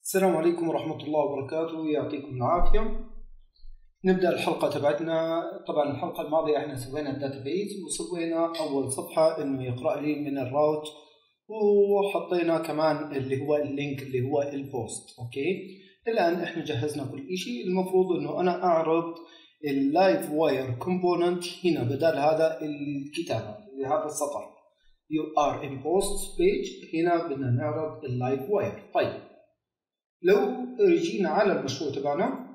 السلام عليكم ورحمة الله وبركاته، يعطيكم العافية. نبدأ الحلقة تبعتنا. طبعا الحلقة الماضية احنا سوينا الداتابيز وسوينا أول صفحة إنه يقرأ لي من الراوت، وحطينا كمان اللي هو اللينك اللي هو البوست. أوكي، الآن احنا جهزنا كل إشي. المفروض إنه أنا أعرض اللايف واير كومبوننت هنا بدل هذا الكتابة لهذا السطر You are in post page. هنا بدنا نعرض اللايف واير. طيب لو جينا على المشروع تبعنا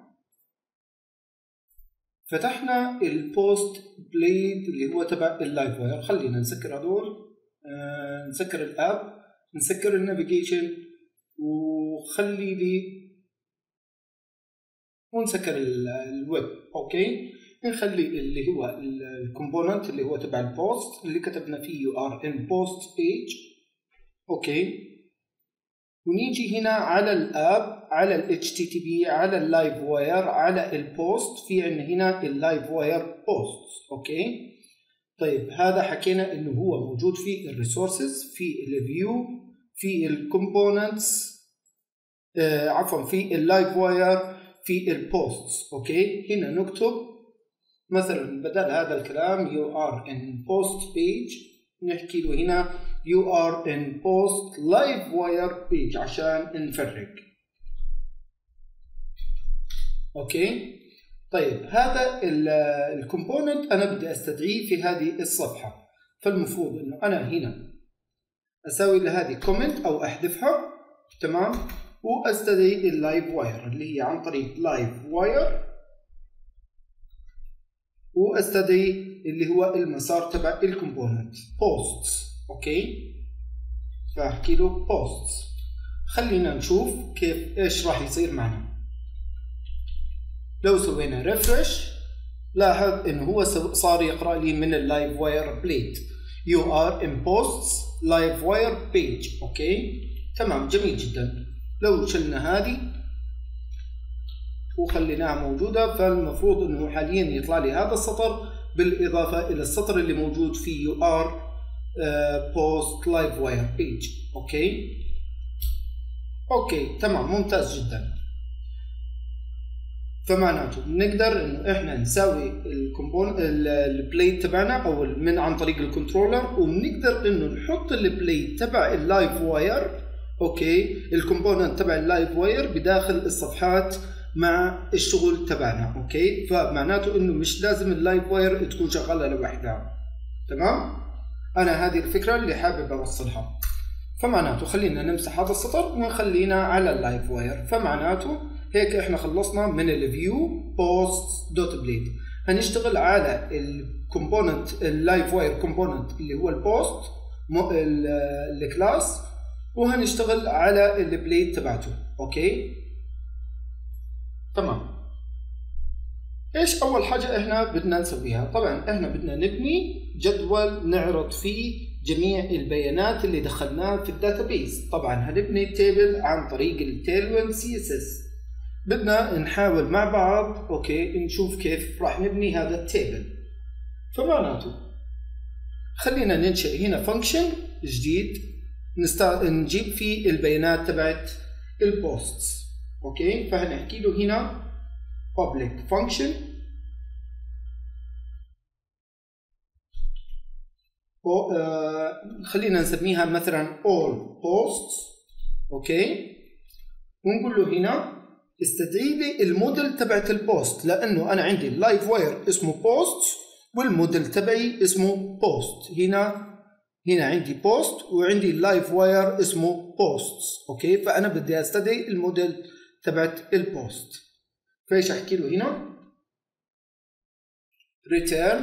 فتحنا البوست بليد اللي هو تبع اللايف واير. خلينا نسكر هذول، نسكر الاب، نسكر النافيجيشن، وخلي لي ونسكر الويب. اوكي، نخلي اللي هو الكومبوننت اللي هو تبع البوست اللي كتبنا فيه يو ار ان بوست بيج. اوكي، ونيجي هنا على الاب، على ال HTTP، على اللايف واير، على البوست. في عندنا هنا اللايف واير بوست. اوكي، طيب هذا حكينا انه هو موجود في الريسورسز، في الفيو، في الكومبوننتس، عفوا في اللايف واير، في البوست. اوكي، هنا نكتب مثلا بدل هذا الكلام you are in post page، نحكي له هنا you are in post live wire page عشان نفرق. اوكي، طيب هذا الكومبوننت انا بدي استدعيه في هذه الصفحة، فالمفروض انه انا هنا اسوي لهذه كومنت او احذفها. تمام، واستدعي اللايف واير اللي هي عن طريق لايف واير، واستدعي اللي هو المسار تبع الكومبوننت بوستس. اوكي، فاحكي له بوستس. خلينا نشوف كيف ايش راح يصير معنا. لو سوينا ريفرش لاحظ انه هو صار يقرأ لي من اللايف واير بليد you are in posts live wire page. اوكي، تمام، جميل جدا. لو شلنا هذه وخليناها موجودة، فالمفروض انه حاليا يطلع لي هذا السطر بالاضافة الى السطر اللي موجود فيه you are post live wire page. اوكي تمام، ممتاز جدا. فمعناته نقدر انه احنا نساوي البلاي تبعنا او من عن طريق الكنترولر، وبنقدر انه نحط البلاي تبع اللايف واير. اوكي، الكومبوننت تبع اللايف واير بداخل الصفحات مع الشغل تبعنا. اوكي، فمعناته انه مش لازم اللايف واير تكون شغاله لوحدها. تمام، انا هذه الفكره اللي حابب اوصلها. فمعناته خلينا نمسح هذا السطر ونخلينا على اللايف واير. فمعناته هيك احنا خلصنا من الفيو بوست دوت بليد. هنشتغل على الكومبوننت اللايف واير كومبوننت اللي هو البوست الكلاس، وهنشتغل على البليد تبعته. اوكي تمام. ايش اول حاجه احنا بدنا نسويها؟ طبعا احنا بدنا نبني جدول نعرض فيه جميع البيانات اللي دخلناها في الداتابيز. طبعا هنبني تيبل عن طريق التيلوين CSS. بدنا نحاول مع بعض اوكي نشوف كيف راح نبني هذا التيبل. فمعناته خلينا ننشئ هنا فانكشن جديد نجيب فيه البيانات تبعت البوستس. اوكي، فهنحكي له هنا public function خلينا نسميها مثلا all posts. اوكي، ونقول له هنا استدعي لي الموديل تبعت البوست، لانه انا عندي اللايف واير اسمه بوست والموديل تبعي اسمه بوست. هنا عندي بوست وعندي اللايف واير اسمه بوستس. اوكي، فانا بدي استدعي الموديل تبعت البوست. فايش احكي له هنا؟ return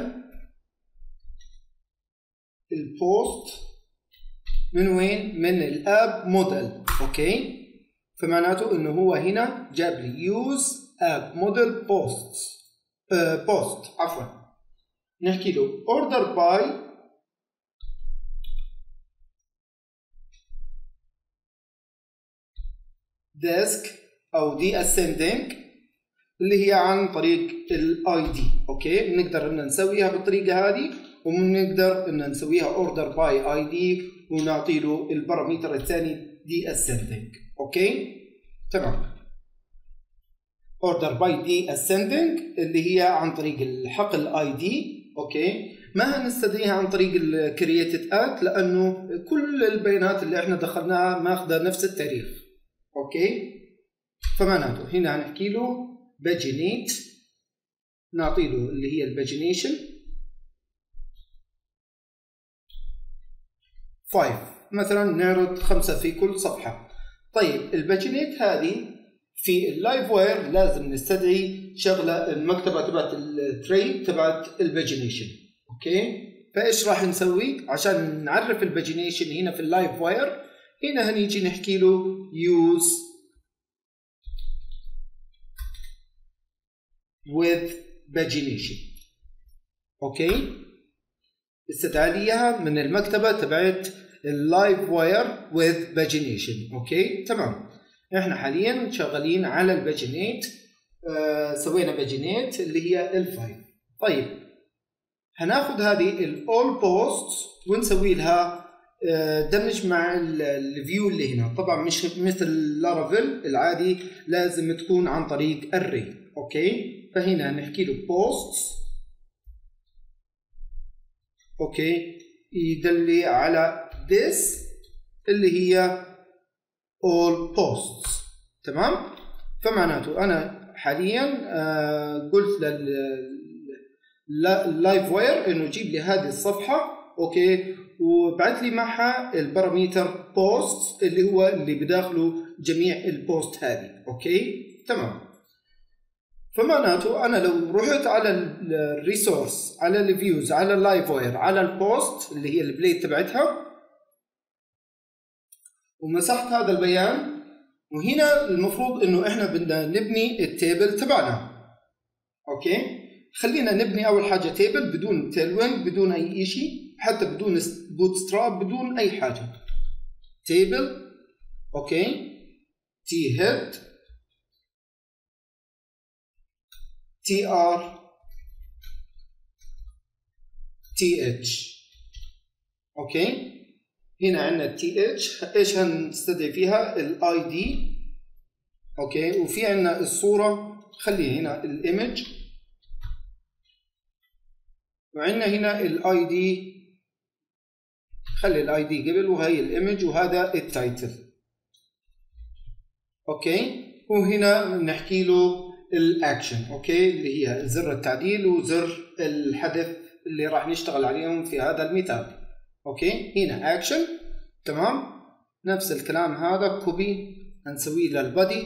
البوست من وين؟ من الاب موديل. اوكي، فمعناته انه هو هنا جاب لي use app model posts post. عفوا، نحكي له order by disk او descending اللي هي عن طريق الاي دي. اوكي، بنقدر ان نسويها بالطريقه هذه، وبنقدر ان نسويها order by ID ونعطي له البارامتر الثاني descending. اوكي تمام. order by ascending اللي هي عن طريق الحقل ID. اوكي، ما هنستدعيها عن طريق ال created at لانه كل البيانات اللي احنا دخلناها ماخذه نفس التاريخ. اوكي، فمعناته هنا هنحكي له paginate، نعطي له اللي هي الباجينيشن 5 مثلا، نعرض 5 في كل صفحه. طيب الباجينيت هذه في اللايف واير لازم نستدعي شغله المكتبه تبعت التري تبعت الباجينيشن. اوكي، فايش راح نسوي عشان نعرف الباجينيشن هنا في اللايف واير؟ هنا هنيجي نحكي له use with pagination. اوكي، استدعى لي اياها من المكتبه تبعت اللايف واير with pagination. اوكي تمام، احنا حاليا شغالين على الباجينيت. سوينا باجينيت اللي هي الفايل. طيب هناخذ هذه الاول بوست ونسوي لها دمج مع الفيو اللي هنا. طبعا مش مثل لارافيل العادي، لازم تكون عن طريق array. اوكي، فهنا نحكي له posts. اوكي، يدل على this اللي هي all posts. تمام، فمعناته انا حاليا قلت لللايف واير انه جيب لي هذه الصفحه. اوكي، وبعت لي معها الباراميتر posts اللي هو اللي بداخله جميع البوست هذه. اوكي تمام، فمعناته انا لو رحت على الريسورس، على الفيوز، على اللايف واير، على البوست اللي هي البليت تبعتها، ومسحت هذا البيان، وهنا المفروض انه احنا بدنا نبني التيبل تبعنا. اوكي، خلينا نبني اول حاجه تيبل بدون تيلويند، بدون اي شيء، حتى بدون بوتستراب، بدون اي حاجه. تيبل. اوكي، تي هيد تي ار تي اتش. اوكي، هنا عندنا التي اتش، ايش هنستدعي فيها؟ الاي دي. اوكي، وفي عندنا الصوره، خلي هنا الايمج، وعندنا هنا الاي دي، خلي الاي دي قبل، وهي الايمج، وهذا التايتل. اوكي، وهنا نحكي له الاكشن. اوكي، اللي هي زر التعديل وزر الحذف اللي راح نشتغل عليهم في هذا المثال. اوكي، هنا اكشن. تمام، نفس الكلام هذا كوبي هنسويه للبادي.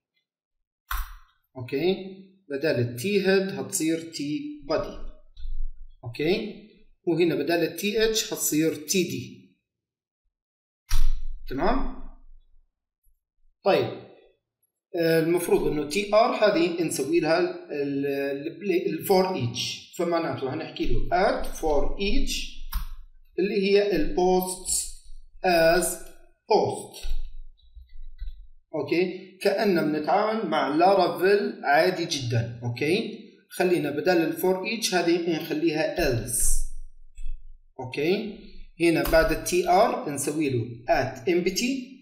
اوكي، بدل التي هيد هتصير تي بادي. اوكي، وهنا بدل التي اتش هتصير تي دي. تمام. طيب المفروض انه تي ار هذه نسوي لها الفور ايتش، فمعناته هنحكي له add for each اللي هي البوست as post. اوكي، كأننا بنتعامل مع لارافيل عادي جدا. اوكي، خلينا بدل الفور ايتش هذه نخليها else. اوكي، هنا بعد التي ار نسوي له at empty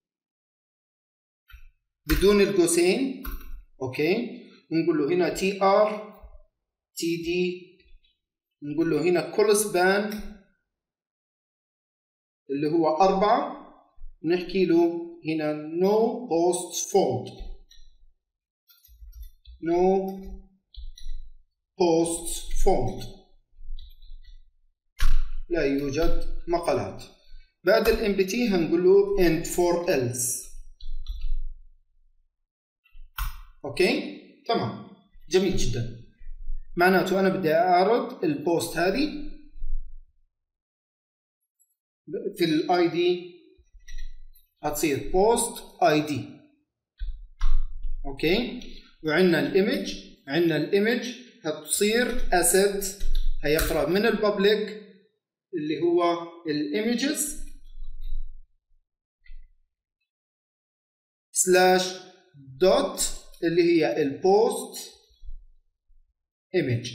بدون القوسين. اوكي، نقول له هنا تي ار تي دي، نقول له هنا كل سبان اللي هو 4، نحكي له هنا no post found، no post found، لا يوجد مقالات. بعد الامبتي هنقول له end for else. اوكي تمام، جميل جدا. معناته انا بدي اعرض البوست هذه في الاي دي، هتصير بوست اي دي. اوكي، وعندنا الايمج، عندنا الايمج هتصير asset، هيقرا من الببليك اللي هو الايمجز سلاش دوت اللي هي البوست ايمج.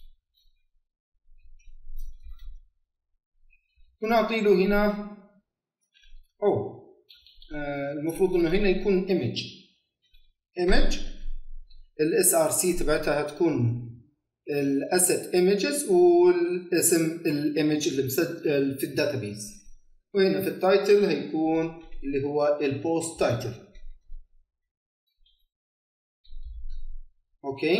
ونعطي له هنا المفروض انه هنا يكون ايمج الاس ار سي تبعتها هتكون الاسيت ايمجز والاسم الايمج اللي مسجل في الداتابيز، وهنا في التايتل هيكون اللي هو البوست تايتل. اوكي،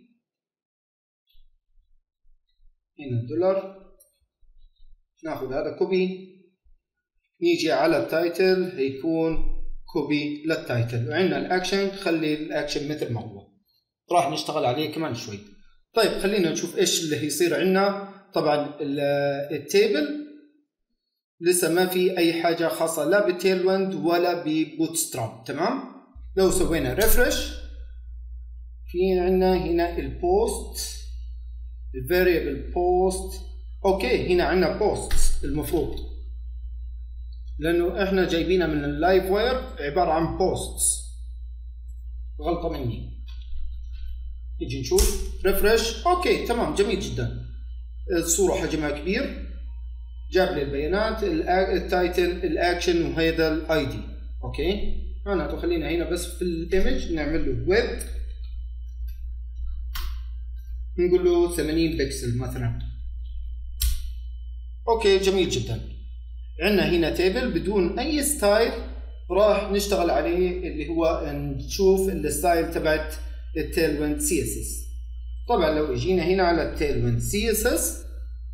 هنا الدولار، ناخذ هذا كوبي، نيجي على التايتل هيكون كوبي للتايتل، وعندنا الاكشن خلي الاكشن مثل ما هو، راح نشتغل عليه كمان شوي. طيب خلينا نشوف ايش اللي هيصير عندنا. طبعا التيبل لسه ما في اي حاجه خاصه لا بالتيلويند ولا ببوتستراب. تمام، لو سوينا ريفرش في عندنا هنا البوست، الفاريبل بوست. اوكي، هنا عندنا بوست المفروض، لانه احنا جايبينها من اللايف وير عباره عن بوست، غلطه مني. نيجي نشوف ريفرش. اوكي تمام، جميل جدا، الصوره حجمها كبير، جاب لي البيانات، التايتل، الاكشن، وهذا الاي دي. اوكي، معناته خلينا هنا بس في الايمج نعمل له ويدث، نقول له 80 بكسل مثلا. اوكي جميل جدا، عندنا هنا تيبل بدون اي ستايل، راح نشتغل عليه اللي هو نشوف الستايل تبعت التيلويند سي اس اس. طبعا لو اجينا هنا على التيلويند سي اس اس،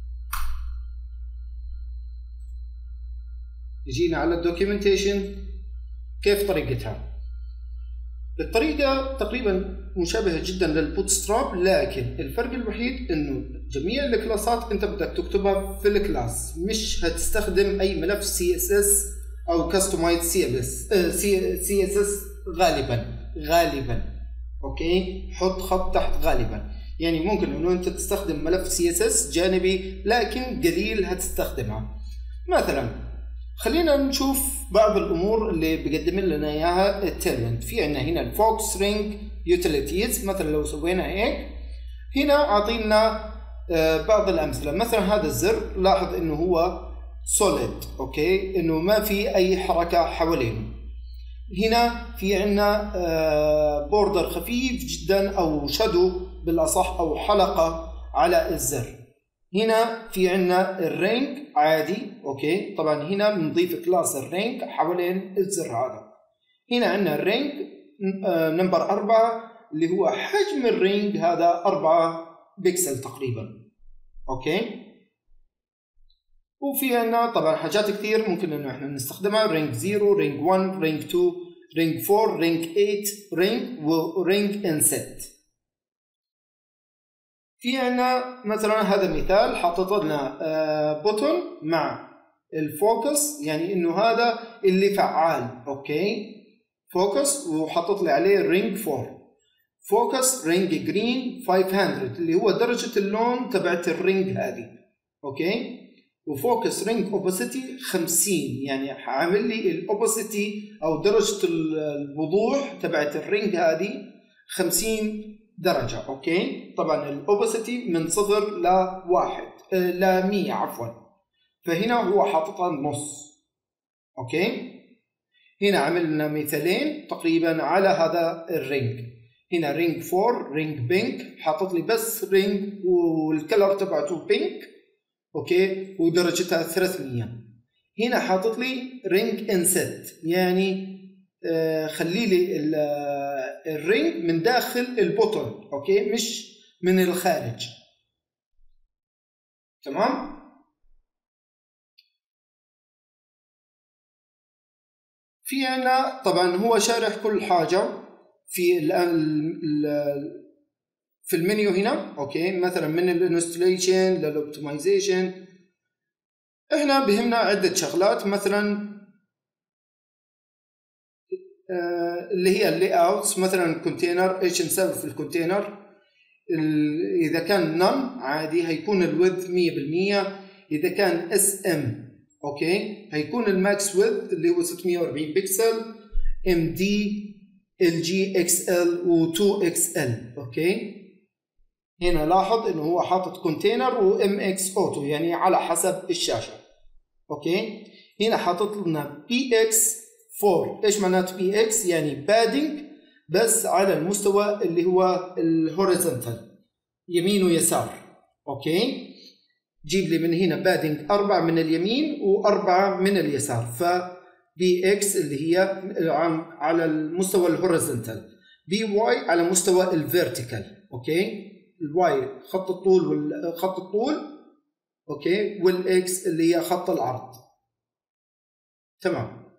جينا على الدوكيومنتيشن، كيف طريقتها؟ الطريقة تقريبا مشابهة جدا للبوتستراب، لكن الفرق الوحيد انه جميع الكلاسات انت بدك تكتبها في الكلاس، مش هتستخدم اي ملف CSS او كاستمايز CSS غالبا. اوكي، حط خط تحت غالبا، يعني ممكن انه انت تستخدم ملف CSS جانبي لكن قليل هتستخدمها. مثلا خلينا نشوف بعض الامور اللي بيقدم لنا اياها التيلويند. في عندنا هنا الفوكس رينج يوتيليتيز، مثلا لو سوينا هيك هنا اعطينا بعض الامثله. مثلا هذا الزر لاحظ انه هو سوليد، اوكي، انه ما في اي حركه حوالينه. هنا في عندنا بوردر خفيف جدا او شادو بالاصح او حلقه على الزر. هنا في عندنا الرينج عادي، اوكي، طبعا هنا بنضيف كلاس الرينج حوالين الزر هذا. هنا عندنا الرينج نمبر 4 اللي هو حجم الرينج هذا 4 بكسل تقريبا. اوكي، وفي عندنا طبعا حاجات كثير ممكن انه احنا نستخدمها، رينج 0، رينج 1، رينج 2، رينج 4، رينج 8 رينج، ورينج انسيت. في عنا مثلا هذا مثال حاطط لنا بوتون مع الفوكس، يعني انه هذا اللي فعال. اوكي، فوكس، وحطت لي عليه رينج 4، فوكس رينج جرين 500 اللي هو درجة اللون تبعت الرينج هذه. اوكي، وفوكس رينج اوباسيتي 50، يعني عامل لي الاوباسيتي او درجة الوضوح تبعت الرينج هذه 50 درجة. اوكي، طبعا الاوباسيتي من 0 ل 100 عفوا، فهنا هو حاططها نص. اوكي، هنا عملنا مثالين تقريبا على هذا الرينج. هنا رينج 4 رينج بينك، حاطط لي بس رينج والكلر تبعته بينك. اوكي، ودرجتها 300. هنا حاطط لي رينج انسيت، يعني خلي لي الرينج من داخل البوتون، اوكي، مش من الخارج. تمام، في عنا طبعا هو شارح كل حاجة في المنيو هنا. اوكي، مثلا من الانستليشن للاوبتمايزيشن، احنا بهمنا عدة شغلات، مثلا اللي هي اللي اوتس، مثلا الكونتينر ايش نسوي في الكونتينر. اذا كان نون عادي هيكون الويدث 100%، اذا كان اس ام اوكي هيكون الماكس ويدث اللي هو 640 بكسل، ام دي، ال جي اكس ال، و2 اكس ال. اوكي، هنا لاحظ انه هو حاطط كونتينر وام اكس اوتو، يعني على حسب الشاشه. اوكي، هنا حاطط لنا بي اكس 4. ايش معناته بي اكس؟ يعني بادنج بس على المستوى اللي هو الهوريزونتال، يمين ويسار. اوكي، جيب لي من هنا بادنج 4 من اليمين و4 من اليسار، ف بي اكس اللي هي على المستوى الهوريزونتال، بي واي على مستوى الفيرتيكال. اوكي، الواي خط الطول خط الطول، اوكي، والاكس اللي هي خط العرض. تمام.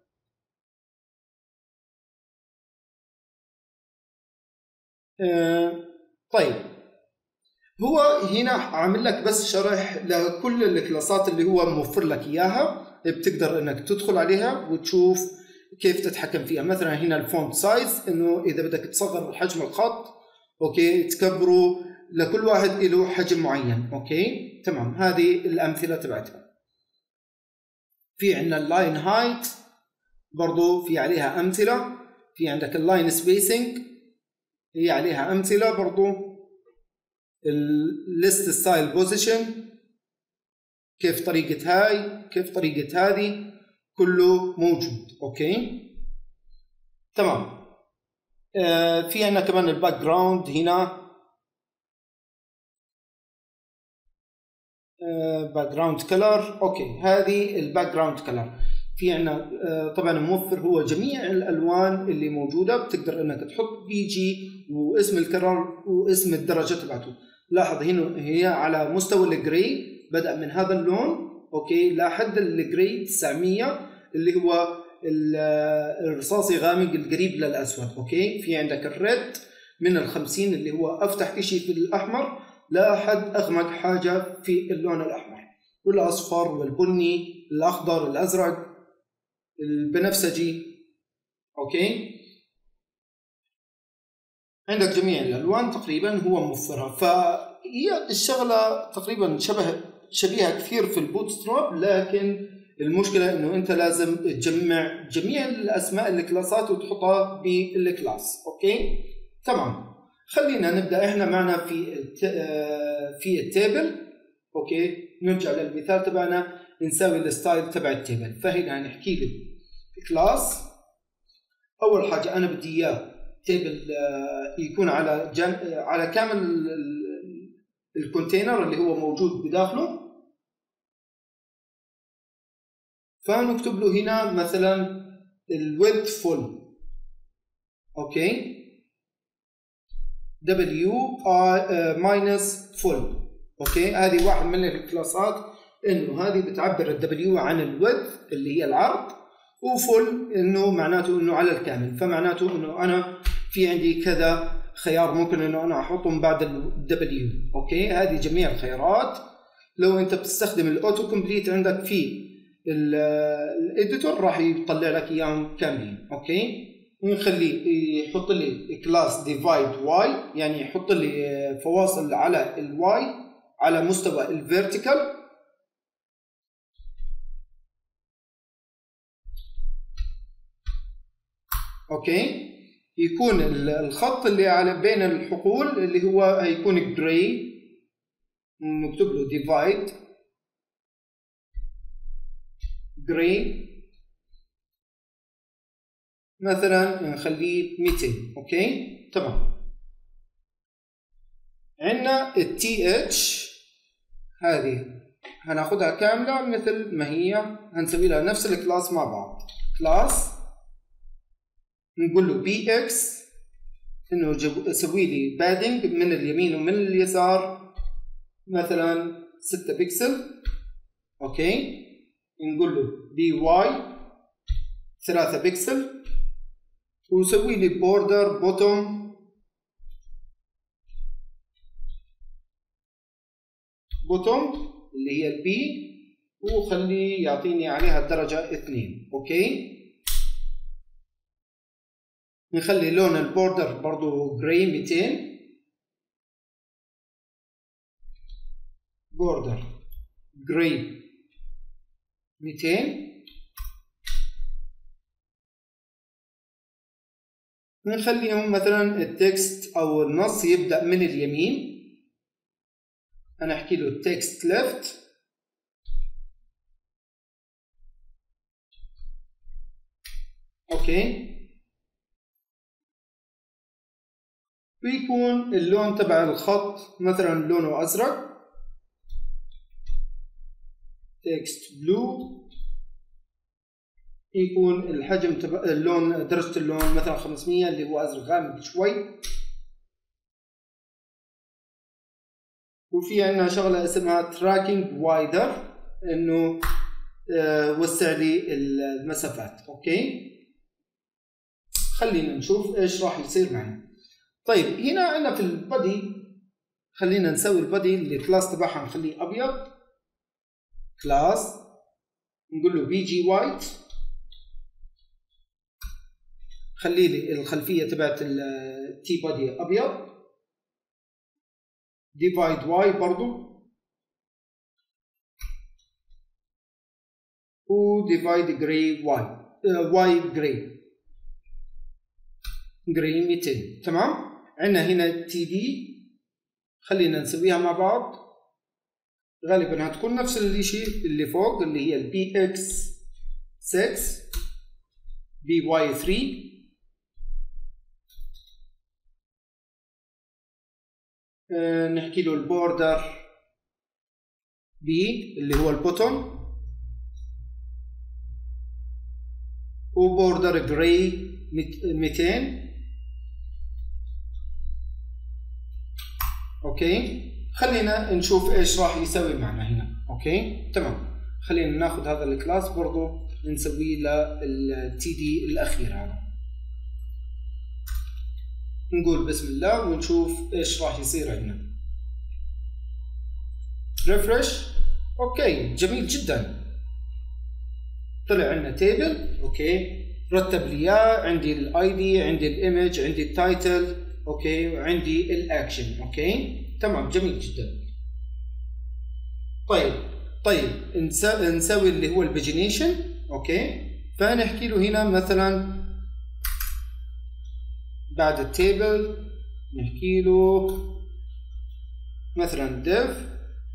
طيب، هو هنا عامل لك بس شرح لكل الكلاسات اللي هو موفر لك اياها، بتقدر انك تدخل عليها وتشوف كيف تتحكم فيها. مثلا هنا الفونت سايز، انه اذا بدك تصغر حجم الخط، اوكي، تكبره، لكل واحد له حجم معين. اوكي تمام، هذه الامثله تبعتها. في عندنا اللاين هايت برضو في عليها امثله. في عندك اللاين سبيسنج هي عليها امثله برضو. الليست ستايل بوزيشن كيف طريقه هاي كيف طريقه هذه، كله موجود. اوكي تمام. في عندنا كمان الباك جراوند هنا، باك جراوند كلر. اوكي، هذه الباك جراوند كلر. في عندنا طبعا موفر هو جميع الالوان اللي موجوده، بتقدر انك تحط بي جي واسم الكلر واسم الدرجه تبعته. لاحظ هنا هي على مستوى الجراي، بدأ من هذا اللون اوكي لحد الجراي 900 اللي هو الرصاصي غامق القريب للاسود. اوكي، في عندك الريد من ال50 اللي هو افتح شيء في الاحمر لحد اغمق حاجه في اللون الاحمر، والاصفر والبني الاخضر الازرق البنفسجي. اوكي، عندك جميع الالوان تقريبا هو موفرها. فهي الشغله تقريبا شبيهه كثير في البوتستراب، لكن المشكله انه انت لازم تجمع جميع الاسماء الكلاسات وتحطها بالكلاس. اوكي تمام. خلينا نبدا. احنا معنا في التيبل. اوكي، نرجع للمثال تبعنا، نساوي الستايل تبع التيبل. فهنا هنحكي له كلاس. اول حاجه انا بدي اياه تيبل يكون على كامل الكونتينر اللي هو موجود بداخله. فنكتب له هنا مثلا الويدث فول. اوكي، W minus full. اوكي، هذه واحد من الكلاسات، انه هذه بتعبر الW عن الويدث اللي هي العرض، وفول انه معناته انه على الكامل. فمعناته انه انا في عندي كذا خيار ممكن انه انا احطهم بعد W. اوكي، هذه جميع الخيارات. لو انت بتستخدم الاوتو كومبليت عندك في الاديتور راح يطلع لك اياهم كاملين. اوكي، ونخليه يحط لي كلاس ديفايد واي، يعني يحط لي فواصل على الواي على مستوى الفيرتيكال. اوكي، يكون الخط اللي على بين الحقول اللي هو هيكون جراي، نكتب له ديفايد جراي مثلا، نخليه 200. اوكي تمام. عندنا التي اتش، هذه هناخدها كامله مثل ما هي، هنسوي لها نفس الكلاس مع بعض. كلاس نقول له بي اكس انه سوي لي بادنج من اليمين ومن اليسار مثلا 6 بكسل. اوكي، نقول له بي واي 3 بكسل، وسوي لي بوردر بوتوم اللي هي البي، وخليه يعطيني عليها الدرجة 2. اوكي، نخلي لون البوردر برضو جراي 200، بوردر جراي 200. نخليهم مثلا التكست او النص يبدأ من اليمين، انا احكي له التكست ليفت. اوكي، بيكون اللون تبع الخط مثلا لونه ازرق، تكست بلو، يكون الحجم تبع اللون درجة اللون مثلا 500 اللي هو ازرق غامق شوي. وفي عندنا شغلة اسمها تراكنج وايدر، انه وسع لي المسافات. اوكي، خلينا نشوف ايش راح يصير معنا. طيب هنا عندنا في البادي، خلينا نسوي البادي اللي كلاس تبعها نخليه ابيض، كلاس نقول له بي جي وايت، خلي لي الخلفيه تبعت التي بادي ابيض، ديفايد واي برضو، وديفايد جراي واي، واي جراي 200. تمام. عندنا هنا تي دي، خلينا نسويها مع بعض، غالبا هتكون نفس الشيء اللي فوق اللي هي البي اكس 6 بي واي 3. نحكي له البوردر بي اللي هو البوتون، وبوردر جراي 200. اوكي، خلينا نشوف ايش راح يسوي معنا هنا. اوكي تمام، خلينا ناخذ هذا الكلاس برضو نسوي له التي دي الاخير هذا، نقول بسم الله ونشوف ايش راح يصير عندنا. ريفرش. اوكي جميل جدا، طلع عندنا تيبل. اوكي، رتب لي اياه، عندي الاي دي، عندي الايمج، عندي التايتل، اوكي، وعندي الاكشن. اوكي تمام جميل جدا. طيب نسوي اللي هو البيجينيشن. اوكي، فنحكي له هنا مثلا بعد التيبل نحكي له مثلا div.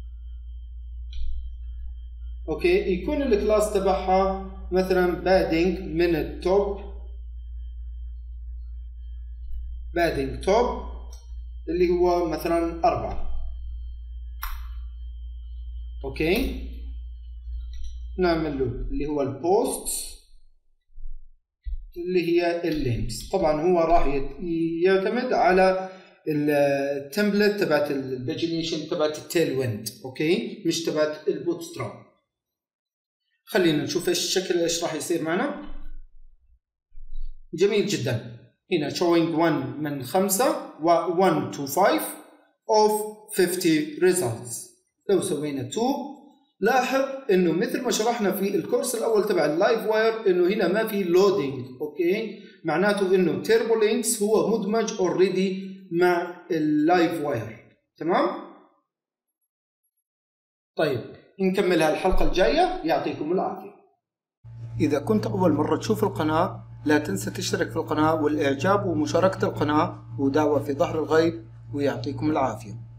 اوكي، يكون الكلاس تبعها مثلا بادنج من التوب، بادنج توب اللي هو مثلا 4. اوكي، نعمل له اللي هو البوست اللي هي اللينكس. طبعا هو راح يعتمد على التمبلت تبعت البيجينيشن تبعت التيل ويند. اوكي، مش تبعت البوت ستراب. خلينا نشوف ايش الشكل، ايش راح يصير معنا. جميل جدا. هنا showing 1 من 5 و 1 to 5 of 50 results. لو سوينا 2 لاحظ انه مثل ما شرحنا في الكورس الاول تبع اللايف واير انه هنا ما في لودينج. اوكي، معناته انه تيربو لينكس هو مدمج اوريدي مع اللايف واير. تمام. طيب نكملها الحلقة الجاية، يعطيكم العافية. إذا كنت أول مرة تشوف القناة لا تنسى تشترك في القناة والإعجاب ومشاركة القناة ودعوة في ظهر الغيب، ويعطيكم العافية.